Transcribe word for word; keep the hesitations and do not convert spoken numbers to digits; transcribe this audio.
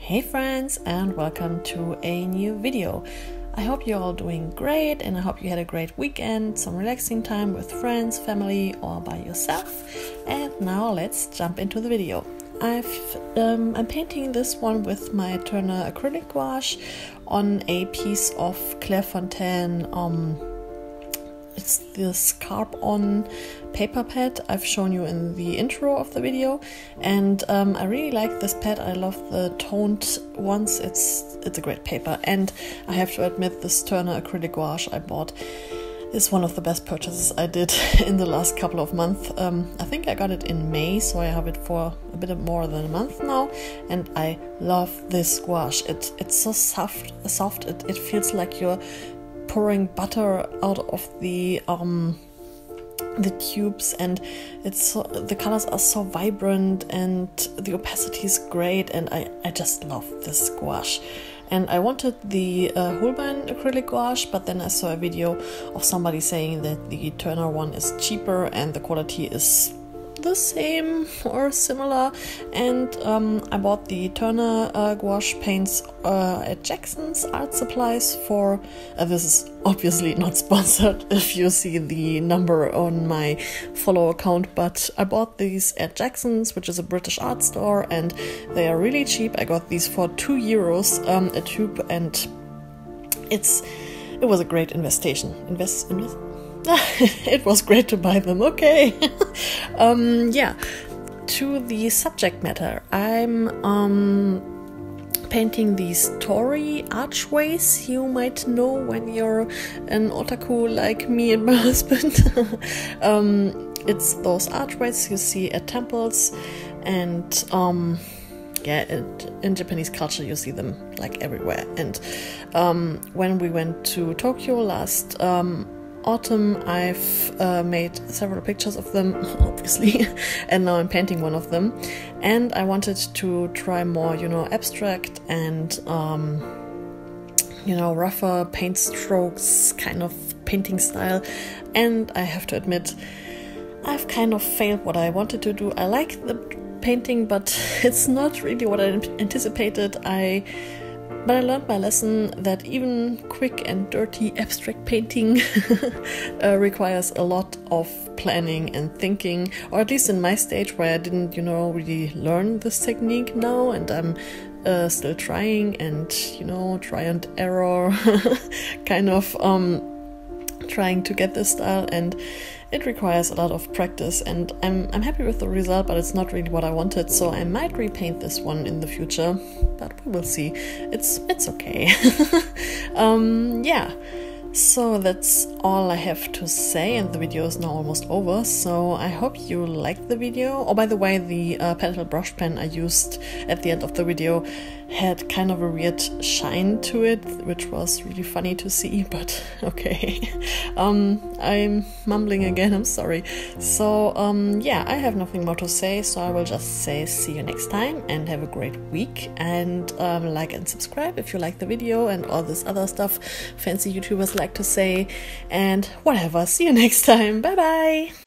Hey friends, and welcome to a new video. I hope you're all doing great and I hope you had a great weekend, some relaxing time with friends, family or by yourself. And now let's jump into the video. I've, um, I'm painting this one with my Turner acrylic gouache on a piece of Clairefontaine. Um, it's this Carb-On paper pad I've shown you in the intro of the video, and um, I really like this pad. I love the toned ones. It's it's a great paper, and I have to admit this Turner acrylic gouache I bought is one of the best purchases I did in the last couple of months. Um, I think I got it in May, so I have it for a bit more than a month now, and I love this gouache. It it's so soft, soft. It it feels like you're pouring butter out of the um the tubes, and it's so, the colors are so vibrant and the opacity is great, and I, I just love this gouache. And I wanted the uh, Holbein acrylic gouache, but then I saw a video of somebody saying that the Turner one is cheaper and the quality is the same or similar, and um, I bought the Turner uh, gouache paints uh, at Jackson's Art Supplies for, uh, this is obviously not sponsored if you see the number on my follow account, but I bought these at Jackson's, which is a British art store, and they are really cheap. I got these for two euros um, a tube, and it's it was a great investation. Invest, invest it was great to buy them, okay. um, yeah, to the subject matter. I'm um, painting these torii archways you might know when you're an otaku like me and my husband. um, it's those archways you see at temples, and um, yeah, it, in Japanese culture you see them like everywhere. And um, when we went to Tokyo last um, autumn, I've uh, made several pictures of them, obviously, and now I'm painting one of them. And I wanted to try more, you know, abstract and, um, you know, rougher paint strokes kind of painting style. And I have to admit, I've kind of failed what I wanted to do. I like the painting, but it's not really what I anticipated. I But I learned my lesson that even quick and dirty abstract painting uh, requires a lot of planning and thinking, or at least in my stage where I didn't, you know, really learn this technique now, and I'm uh, still trying and, you know, try and error kind of um, trying to get this style, and it requires a lot of practice, and I'm, I'm happy with the result, but it's not really what I wanted, so I might repaint this one in the future, but we will see. It's it's okay. um, yeah, so that's all I have to say, and the video is now almost over, so I hope you liked the video. Oh, by the way, the uh, petal brush pen I used at the end of the video had kind of a weird shine to it, which was really funny to see, but okay. um, I'm mumbling again, I'm sorry. So um, yeah, I have nothing more to say, so I will just say see you next time and have a great week, and um, like and subscribe if you like the video and all this other stuff fancy YouTubers like to say, and whatever. See you next time. Bye bye.